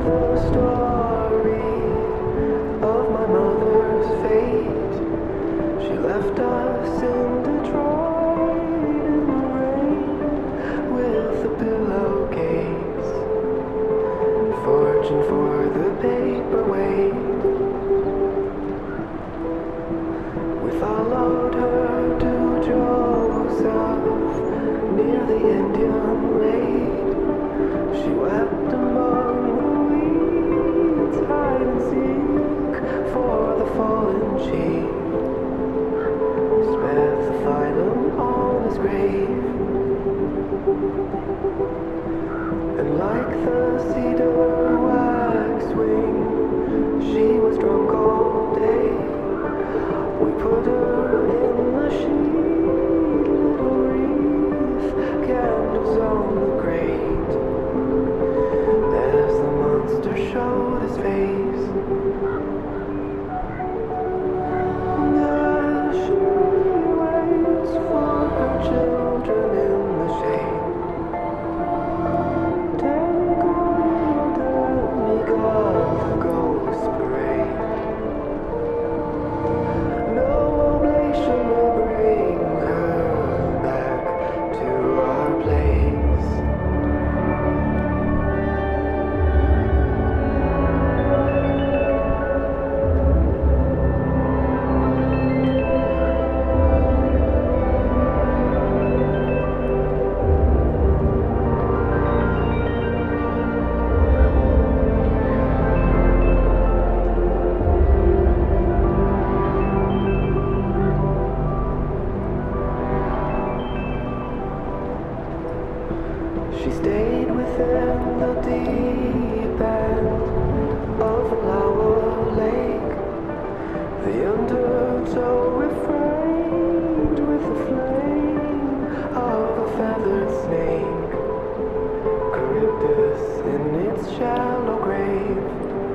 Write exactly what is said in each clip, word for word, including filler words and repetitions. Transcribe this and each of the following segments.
the story of my mother's fate. She left us in Detroit in the rain with a pillowcase, fortune for the paperweight. We followed her to Joseph near the Indian raid. She wept among the weeds, hide and seek for the fallen chief. Spare the phylum on his grave, and like the cedar waxwing, she was drunk all day. We put her in the sheet, little wreath, candles on the grate, as the monster showed his face. As she waits for her children in the shade, take on the demigod, the ghost parade. No oblation will bring her back to our place. She stayed within the deep end of the Lower Lake. The undertow refrained with the flame of a feathered snake, Charybdis in its shallow grave.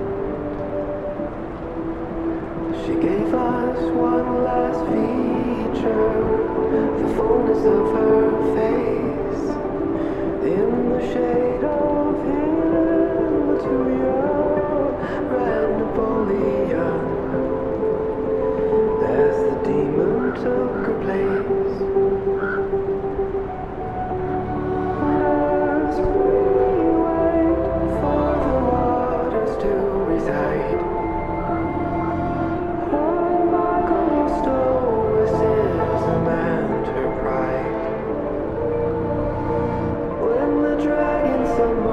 She gave us one last feature, the fullness of her face. In the shade of him, the too young ran Napoleon, as the demon took her place. As we wait for the waters to reside, her Michael stoicism and her pride. When the dragon some